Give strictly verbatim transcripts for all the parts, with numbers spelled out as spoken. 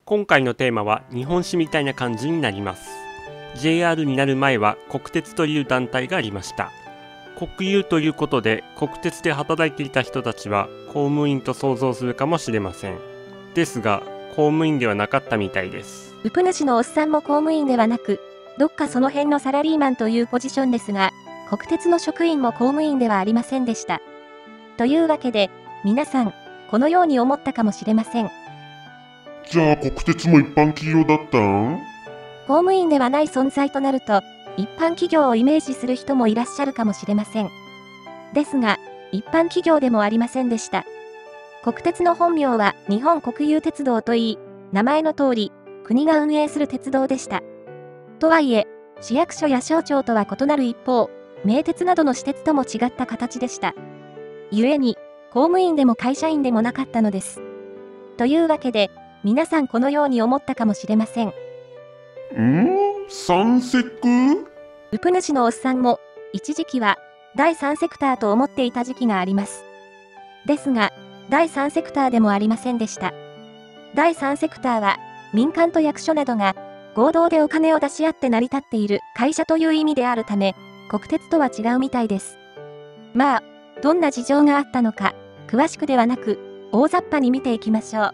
今回のテーマは日本史みたいな感じになります。 ジェイアール になる前は国鉄という団体がありました。国有ということで国鉄で働いていた人たちは公務員と想像するかもしれません。ですが公務員ではなかったみたいです。 ウプ主のおっさんも公務員ではなく、どっかその辺のサラリーマンというポジションですが、国鉄の職員も公務員ではありませんでした。というわけで、皆さん、このように思ったかもしれません。 じゃあ国鉄も一般企業だったん？ 公務員ではない存在となると、一般企業をイメージする人もいらっしゃるかもしれません。ですが、一般企業でもありませんでした。国鉄の本名は日本国有鉄道といい、名前の通り、国が運営する鉄道でした。とはいえ、市役所や省庁とは異なる一方、名鉄などの私鉄とも違った形でした。故に、公務員でも会社員でもなかったのです。というわけで、皆さんこのように思ったかもしれません。 ん？三セク？ ウプ主のおっさんも、一時期は、だいさんセクターと思っていた時期があります。ですが、だいさんセクターでもありませんでした。だいさんセクターは、民間と役所などが、合同でお金を出し合って成り立っている会社という意味であるため、国鉄とは違うみたいです。まあ、どんな事情があったのか、詳しくではなく、大雑把に見ていきましょう。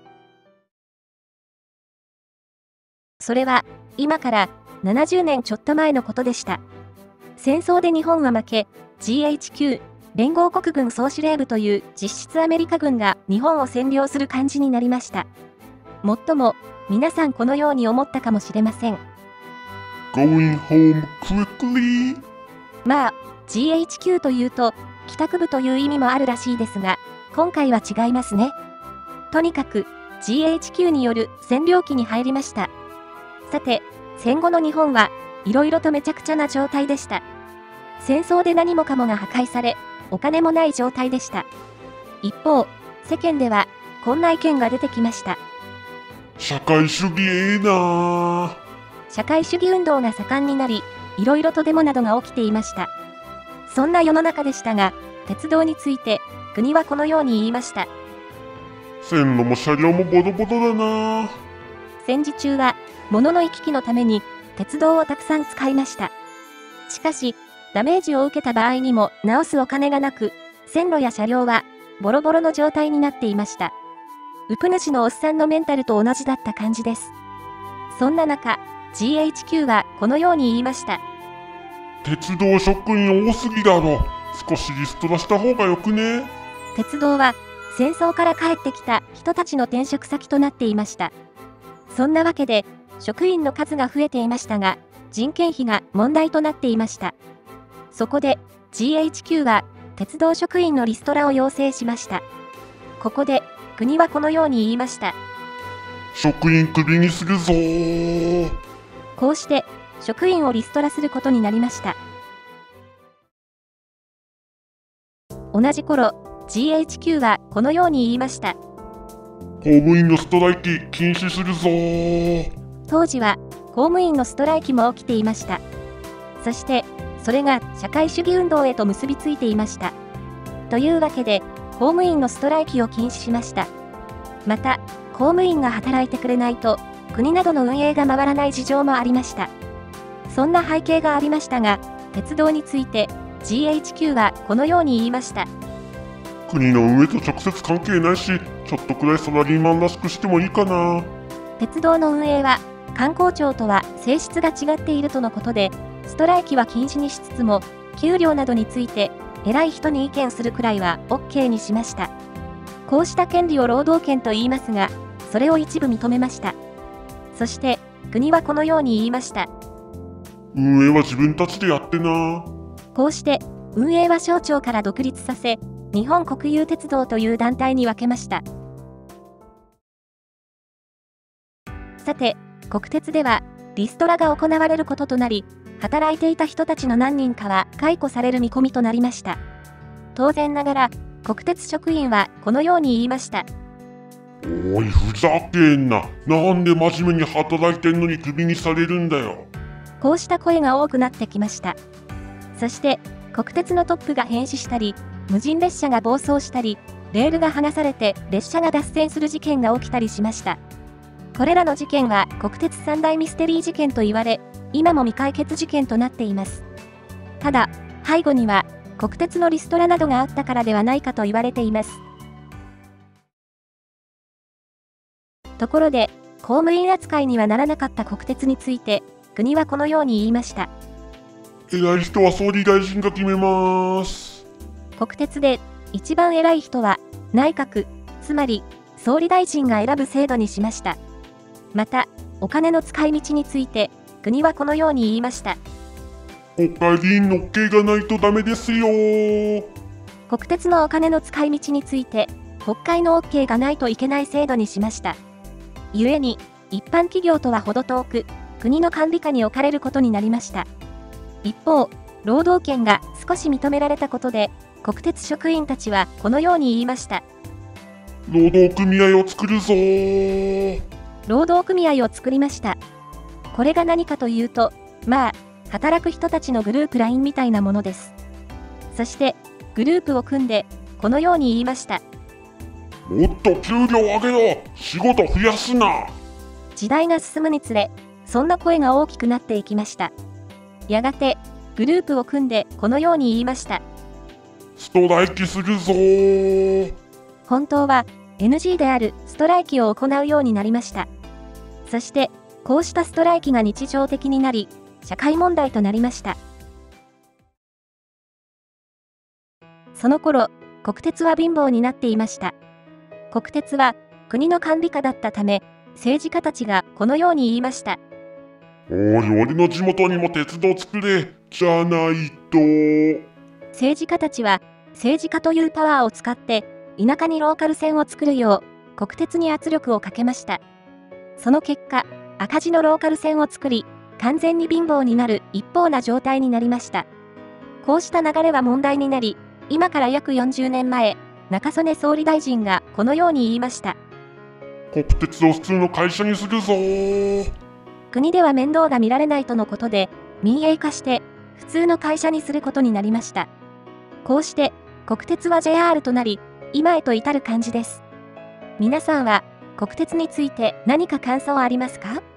それは、今からななじゅうねんちょっと前のことでした。戦争で日本は負け、ジーエイチキュー、連合国軍総司令部という実質アメリカ軍が日本を占領する感じになりました。もっとも、皆さんこのように思ったかもしれません。 Going home quickly? まあ、ジーエイチキュー というと、帰宅部という意味もあるらしいですが、今回は違いますね。とにかく、ジーエイチキュー による占領期に入りました。さて、戦後の日本はいろいろとめちゃくちゃな状態でした。戦争で何もかもが破壊され、お金もない状態でした。一方、世間ではこんな意見が出てきました。 社会主義ええなぁ。 社会主義運動が盛んになり、いろいろとデモなどが起きていました。そんな世の中でしたが、鉄道について国はこのように言いました。 線路も車両もボロボロだなぁ。 戦時中は、物の行き来のために鉄道をたくさん使いました。しかし、ダメージを受けた場合にも直すお金がなく、線路や車両はボロボロの状態になっていました。ウプ主のおっさんのメンタルと同じだった感じです。そんな中、ジーエイチキュー はこのように言いました。 鉄道職員多すぎだろ。少しリストラした方がよくね。 鉄道は戦争から帰ってきた人たちの転職先となっていました。そんなわけで、職員の数が増えていましたが、人件費が問題となっていました。そこで ジーエイチキュー は鉄道職員のリストラを要請しました。ここで国はこのように言いました。 職員クビにするぞー。 こうして職員をリストラすることになりました。同じ頃 ジーエイチキュー はこのように言いました。 公務員のストライキ禁止するぞー。 当時は公務員のストライキも起きていました。そしてそれが社会主義運動へと結びついていました。というわけで公務員のストライキを禁止しました。また公務員が働いてくれないと国などの運営が回らない事情もありました。そんな背景がありましたが、鉄道について ジーエイチキュー はこのように言いました。 国の運営と直接関係ないし、ちょっとくらいサラリーマンらしくしてもいいかな。 鉄道の運営は観光庁とは性質が違っているとのことで、ストライキは禁止にしつつも、給料などについて偉い人に意見するくらいは オーケー にしました。こうした権利を労働権と言いますが、それを一部認めました。そして国はこのように言いました。 運営は自分たちでやってな。 こうして運営は省庁から独立させ、日本国有鉄道という団体に分けました。さて、国鉄ではリストラが行われることとなり、働いていた人たちの何人かは解雇される見込みとなりました。当然ながら、国鉄職員はこのように言いました。 おい、ふざけんな。なんで真面目に働いてんのにクビにされるんだよ。 こうした声が多くなってきました。そして、国鉄のトップが変死したり、無人列車が暴走したり、レールが剥がされて列車が脱線する事件が起きたりしました。 これらの事件は国鉄三大ミステリー事件と言われ、今も未解決事件となっています。ただ、背後には国鉄のリストラなどがあったからではないかと言われています。ところで、公務員扱いにはならなかった国鉄について、国はこのように言いました。 偉い人は総理大臣が決めます。 国鉄で一番偉い人は内閣、つまり総理大臣が選ぶ制度にしました。また、お金の使い道について、国はこのように言いました。 国会議員の OK がないとダメですよ。 国鉄のお金の使い道について、国会の OK がないといけない制度にしました。故に、一般企業とは程遠く、国の管理下に置かれることになりました。一方、労働権が少し認められたことで、国鉄職員たちはこのように言いました。 労働組合を作るぞー。 労働組合を作りました。これが何かというと、まあ、働く人たちのグループ ライン みたいなものです。そして、グループを組んで、このように言いました。 もっと給料上げろ、仕事増やすな。 時代が進むにつれ、そんな声が大きくなっていきました。やがて、グループを組んで、このように言いました。 ストライキするぞー。 本当は、エヌジー であるストライキを行うようになりました。そして、こうしたストライキが日常的になり、社会問題となりました。その頃、国鉄は貧乏になっていました。国鉄は国の管理下だったため、政治家たちがこのように言いました。 おい、俺の地元にも鉄道作れ、じゃないと。 政治家たちは、政治家というパワーを使って、田舎にローカル線を作るよう、国鉄に圧力をかけました。その結果、赤字のローカル線を作り、完全に貧乏になる一方な状態になりました。こうした流れは問題になり、今から約よんじゅうねんまえ、中曽根総理大臣がこのように言いました。 国鉄を普通の会社にするぞー。 国では面倒が見られないとのことで、民営化して、普通の会社にすることになりました。こうして、国鉄は ジェイアール となり、今へと至る感じです。皆さんは、国鉄について何か感想ありますか？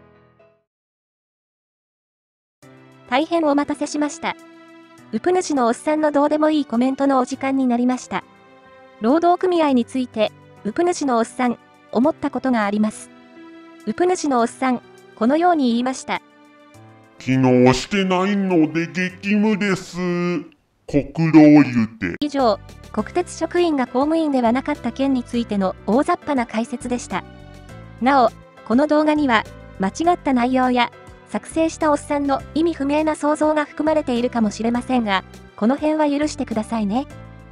大変お待たせしました。ウプ主のおっさんのどうでもいいコメントのお時間になりました。労働組合について、ウプ主のおっさん、思ったことがあります。ウプ主のおっさん、このように言いました。 昨日してないので激務です。国労言うて。 以上、国鉄職員が公務員ではなかった件についての大雑把な解説でした。なお、この動画には、間違った内容や、作成したおっさんの意味不明な想像が含まれているかもしれませんが、この辺は許してくださいね。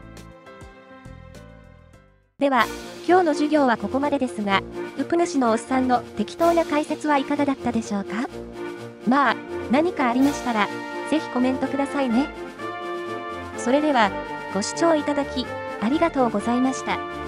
では、今日の授業はここまでですが、ウプ主のおっさんの適当な解説はいかがだったでしょうか？まあ、何かありましたら、ぜひコメントくださいね。それでは、ご視聴いただき、ありがとうございました。